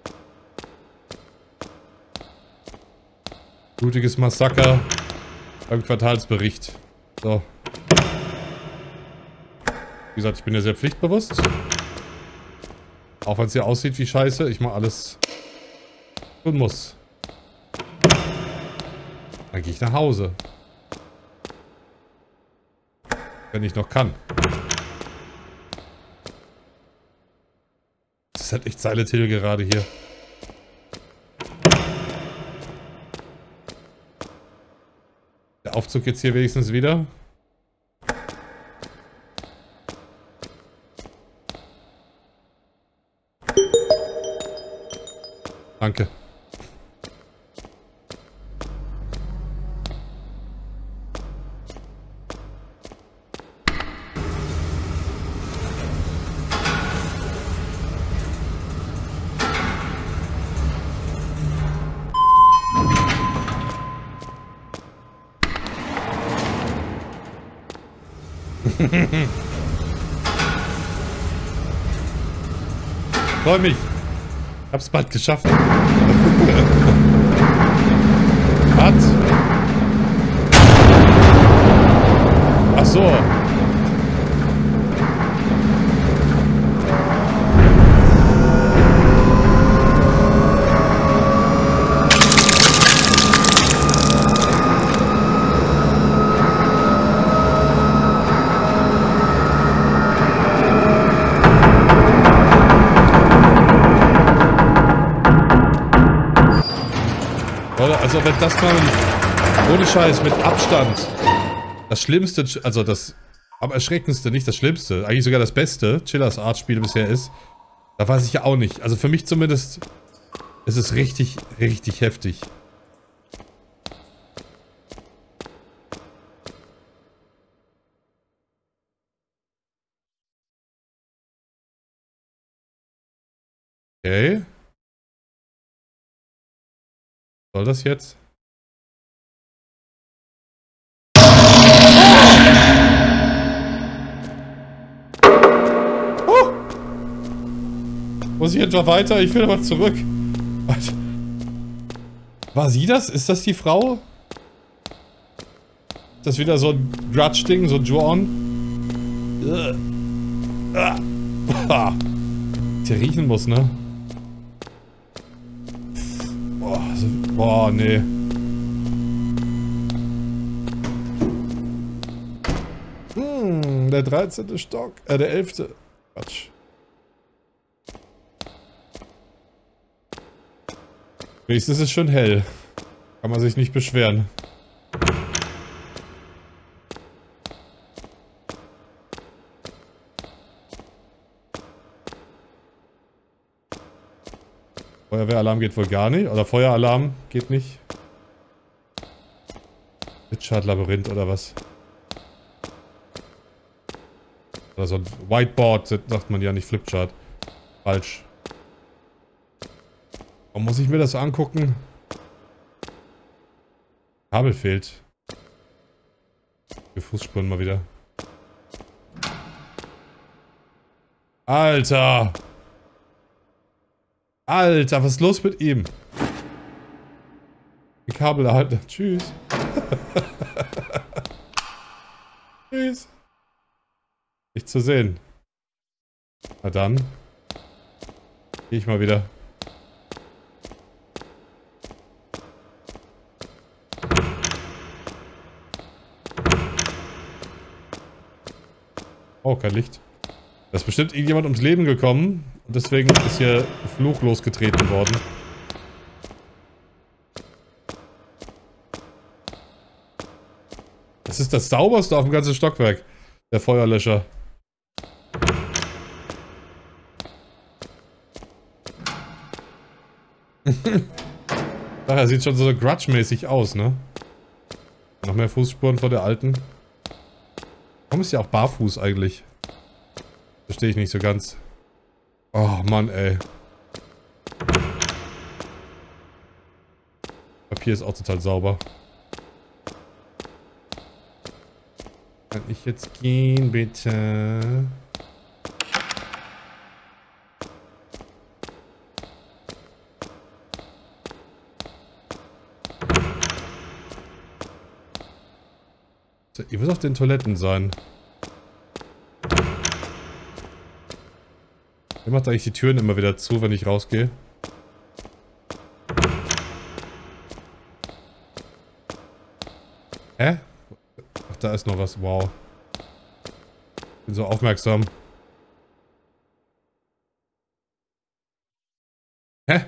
Blutiges Massaker beim Quartalsbericht. So. Wie gesagt, ich bin ja sehr pflichtbewusst. Auch wenn es hier aussieht wie Scheiße, ich mache alles tun muss. Dann gehe ich nach Hause. Wenn ich noch kann. Das ist halt echt Silent Hill gerade hier. Der Aufzug jetzt hier wenigstens wieder. Danke. Freu mich. Hab's bald geschafft. Was? Ach so. Also wenn das mal ohne Scheiß mit Abstand das Schlimmste, also das am erschreckendste, nicht das Schlimmste, eigentlich sogar das beste Chillers Art Spiel bisher ist, da weiß ich ja auch nicht. Also für mich zumindest ist es richtig, richtig heftig. Okay. Soll das jetzt? Oh! Muss ich etwa weiter? Ich will aber zurück. Was? War sie das? Ist das die Frau? Ist das wieder so ein Grudge-Ding? So ein Drawn? Ah. Der riechen muss, ne? Boah, so, boah, nee. Hm, der dreizehnte Stock. Äh, der elfte. Quatsch. Wenigstens ist es schon hell. Kann man sich nicht beschweren. Feuerwehralarm geht wohl gar nicht. Oder Feueralarm geht nicht. Flipchart-Labyrinth oder was? Oder so ein Whiteboard, sagt man ja nicht Flipchart. Falsch. Warum muss ich mir das angucken? Kabel fehlt. Für Fußspuren mal wieder. Alter! Alter, was ist los mit ihm? Die Kabel erhalten. Tschüss. Tschüss. Nicht zu sehen. Na dann. Gehe ich mal wieder. Oh, kein Licht. Da ist bestimmt irgendjemand ums Leben gekommen. Und deswegen ist hier Fluch losgetreten worden. Das ist das sauberste auf dem ganzen Stockwerk. Der Feuerlöscher. Ach, er sieht schon so grudge-mäßig aus, ne? Noch mehr Fußspuren von der alten. Warum ist ja auch barfuß eigentlich? Verstehe ich nicht so ganz. Oh Mann, ey. Papier ist auch total sauber. Kann ich jetzt gehen, bitte? So, ihr müsst auf den Toiletten sein. Wer macht eigentlich die Türen immer wieder zu, wenn ich rausgehe? Hä? Ach, da ist noch was. Wow. Bin so aufmerksam. Hä?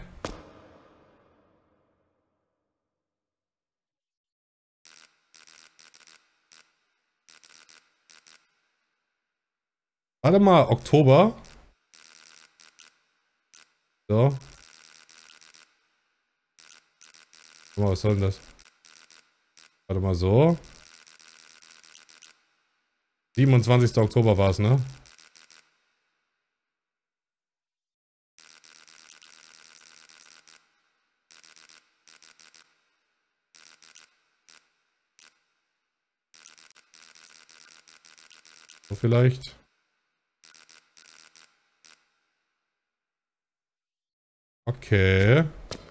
Warte mal, Oktober. So. Guck mal, was soll denn das? Warte mal, so. siebenundzwanzigster Oktober war es, ne? So vielleicht. Okay.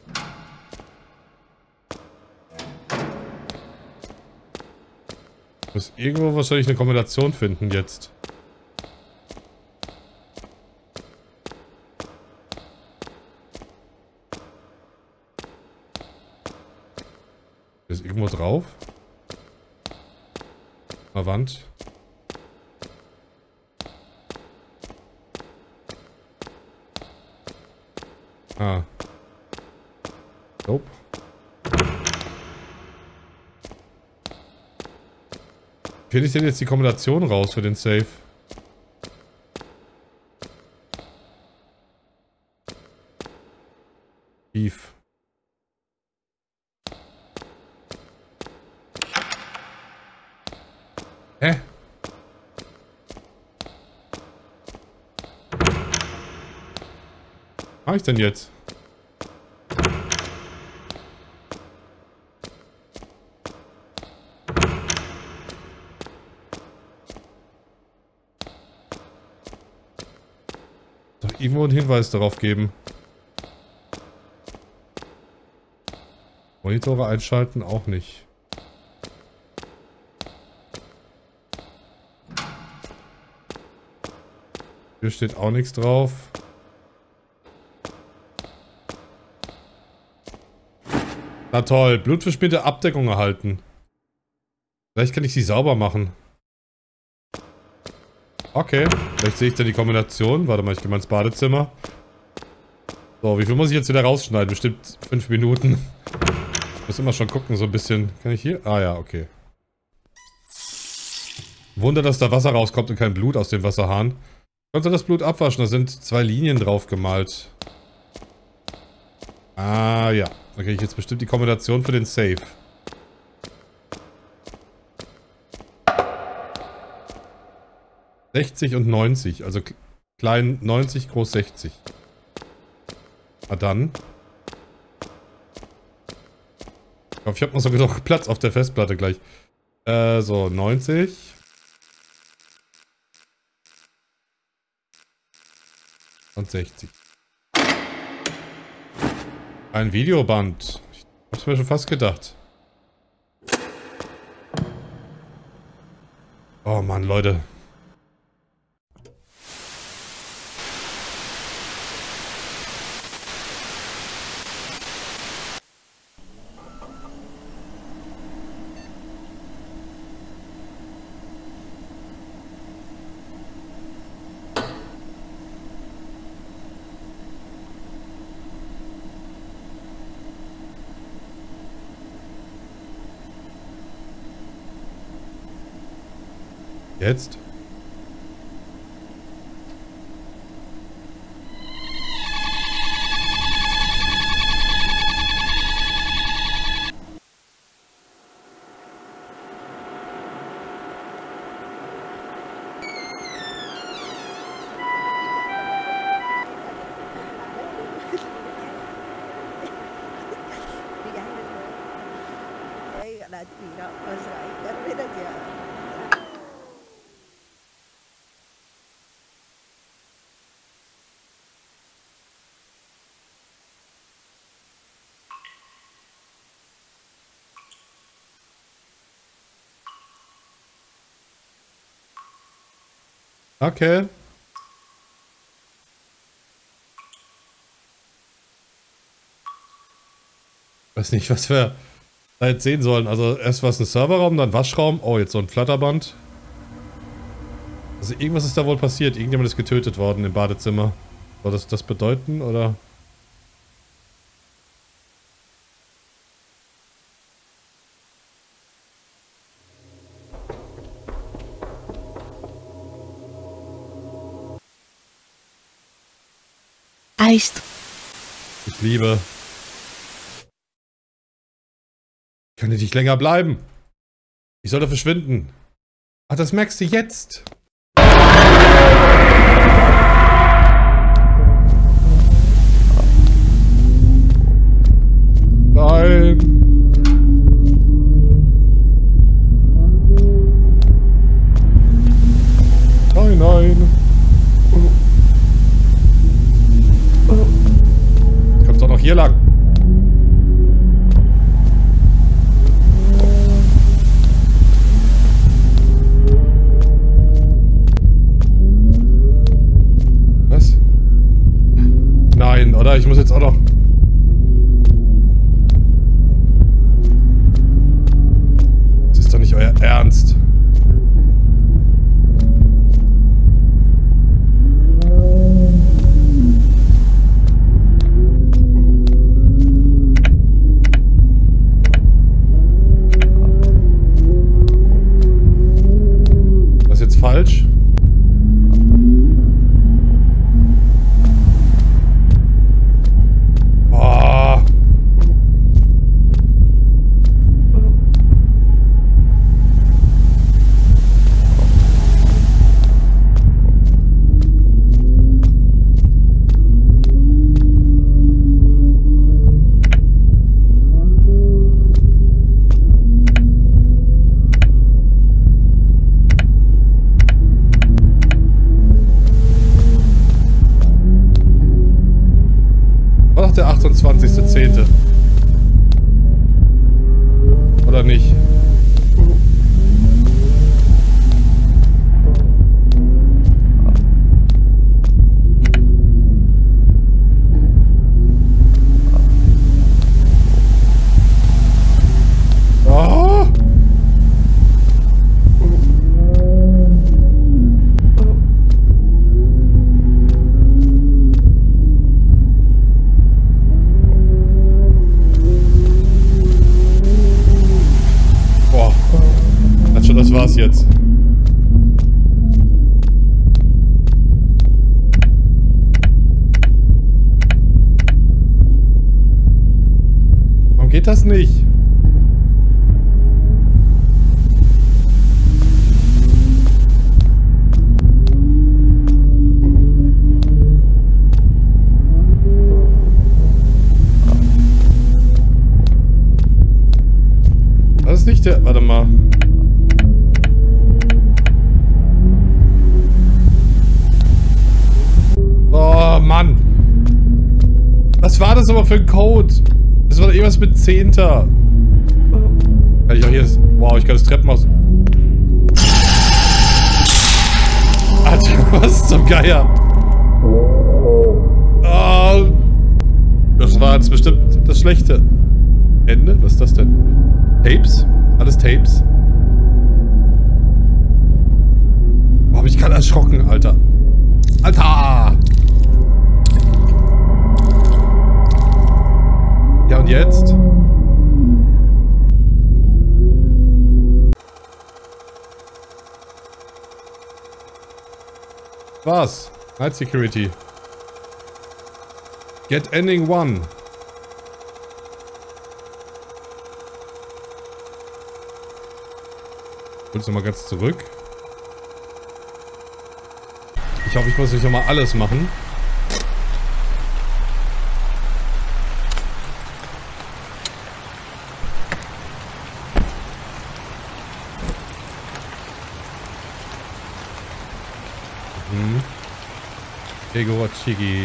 Ich muss irgendwo wahrscheinlich eine Kombination finden jetzt. Ist irgendwo drauf? Eine Wand. Ah. Nope. Wie finde ich denn jetzt die Kombination raus für den Safe? Tief. Hä? Was mache ich denn jetzt? Doch irgendwo einen Hinweis darauf geben. Monitore einschalten auch nicht. Hier steht auch nichts drauf. Na toll, blutverschmierte Abdeckung erhalten. Vielleicht kann ich sie sauber machen. Okay, vielleicht sehe ich dann die Kombination. Warte mal, ich gehe mal ins Badezimmer. So, wie viel muss ich jetzt wieder rausschneiden? Bestimmt fünf Minuten. Ich muss immer schon gucken, so ein bisschen. Kann ich hier? Ah ja, okay. Wunder, dass da Wasser rauskommt und kein Blut aus dem Wasserhahn. Kannst du das Blut abwaschen? Da sind zwei Linien drauf gemalt. Ah ja. Da kriege ich jetzt bestimmt die Kombination für den Safe. sechzig und neunzig. Also klein neunzig, groß sechzig. Na dann. Ich hoffe, ich habe noch so genug Platz auf der Festplatte gleich. Äh, so, neunzig. Und sechzig. Ein Videoband. Ich hab's mir schon fast gedacht. Oh Mann, Leute. Jetzt? Okay. Weiß nicht, was wir da jetzt sehen sollen. Also erst war es ein Serverraum, dann Waschraum. Oh, jetzt so ein Flatterband. Also irgendwas ist da wohl passiert. Irgendjemand ist getötet worden im Badezimmer. Soll das das bedeuten, oder? Eist. Ich liebe. Ich kann hier nicht länger bleiben. Ich soll da verschwinden. Ach, das merkst du jetzt. Nein. Alter, ich muss jetzt auch noch... Das ist doch nicht euer Ernst. Was ist jetzt falsch? Der achtundzwanzigste zehnte Oder nicht? Oh! Das war's jetzt. Warum geht das nicht? Das ist nicht der... Warte mal. Oh, Mann. Was war das aber für ein Code? Das war doch irgendwas mit Zehnter. Kann ich auch hier... Wow, ich kann das Treppenhaus... Alter, was zum Geier? Oh, das war jetzt bestimmt das Schlechte. Ende? Was ist das denn? Tapes? Alles Tapes? Boah, hab ich gerade erschrocken, Alter. Alter! Ja, und jetzt? Was? Night Security. Get ending one. Holst du mal ganz zurück. Ich hoffe, ich muss nicht nochmal alles machen. Mhm. Egor Chigi.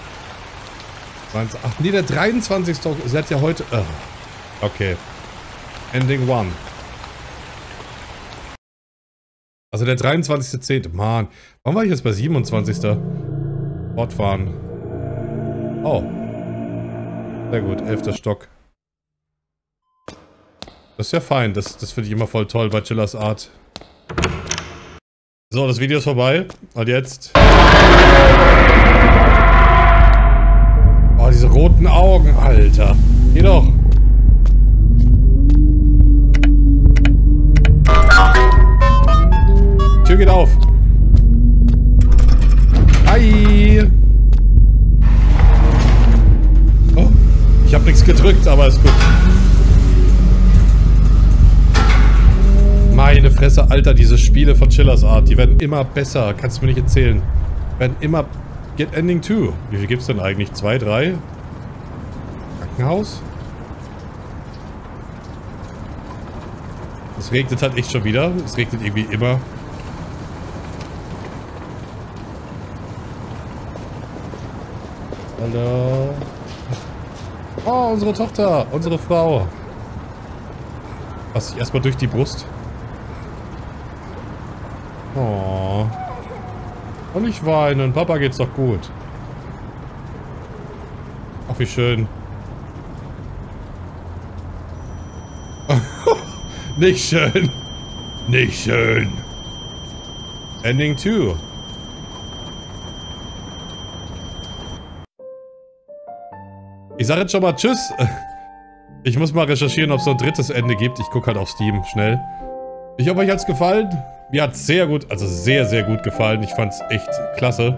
Ach nee, der dreiundzwanzigste Sie hat ja heute... Oh. Okay. Ending one. Also der dreiundzwanzigste zehnte Mann. Warum war ich jetzt bei siebenundzwanzigsten Fortfahren. Oh. Sehr gut. elfter Stock. Das ist ja fein. Das, das finde ich immer voll toll bei Chillers Art. So, das Video ist vorbei. Und jetzt... Oh, diese roten Augen, Alter. Geh doch. Tür geht auf. Hi. Oh, ich habe nichts gedrückt, aber ist gut. Meine Fresse, Alter, diese Spiele von Chillers Art, die werden immer besser. Kannst du mir nicht erzählen. Werden immer... Get Ending zwei. Wie viel gibt's denn eigentlich? Zwei, drei? Krankenhaus? Es regnet halt echt schon wieder. Es regnet irgendwie immer. Hallo. Oh, unsere Tochter. Unsere Frau. Lass ich erstmal durch die Brust. Oh. Und nicht weinen. Papa geht's doch gut. wie schön. Nicht schön. Nicht schön. Ending zwei. Ich sage jetzt schon mal Tschüss. Ich muss mal recherchieren, ob es so ein drittes Ende gibt. Ich gucke halt auf Steam schnell. Ich hoffe, euch hat es gefallen. Mir hat es sehr gut, also sehr, sehr gut gefallen. Ich fand es echt klasse.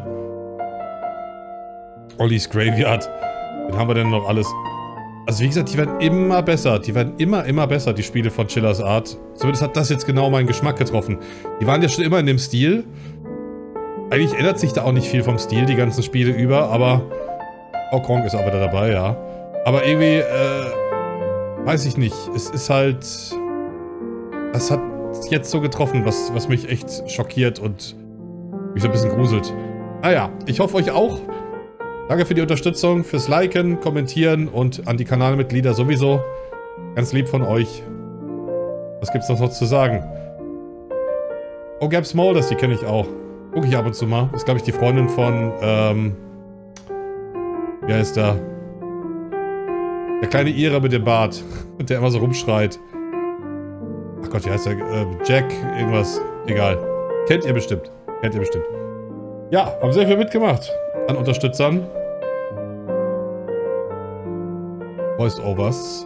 Ollie's Graveyard. Wen haben wir denn noch alles? Also wie gesagt, die werden immer besser. Die werden immer, immer besser, die Spiele von Chillers Art. Zumindest hat das jetzt genau meinen Geschmack getroffen. Die waren ja schon immer in dem Stil. Eigentlich ändert sich da auch nicht viel vom Stil, die ganzen Spiele über, aber... Oh, Kronk ist auch wieder dabei, ja. Aber irgendwie, äh... weiß ich nicht. Es ist halt... Das hat jetzt so getroffen, was, was mich echt schockiert und mich so ein bisschen gruselt. Naja, ich hoffe euch auch. Danke für die Unterstützung, fürs Liken, Kommentieren und an die Kanalmitglieder sowieso. Ganz lieb von euch. Was gibt's noch zu sagen? Oh, Gab Smolders, die kenne ich auch. Gucke ich ab und zu mal. Ist, glaube ich, die Freundin von, ähm... wie heißt der? Der kleine Ire mit dem Bart. Der immer so rumschreit. Ach Gott, wie heißt der? Äh, Jack, irgendwas. Egal. Kennt ihr bestimmt. Kennt ihr bestimmt. Ja, haben sehr viel mitgemacht. An Unterstützern. Voice-Overs.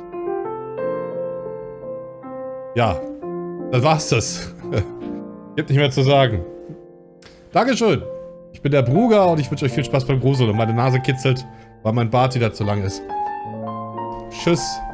Ja, das war's das. Gibt nicht mehr zu sagen. Dankeschön. Ich bin der Bruger und ich wünsche euch viel Spaß beim Gruseln und meine Nase kitzelt, weil mein Bart wieder zu lang ist. Tschüss.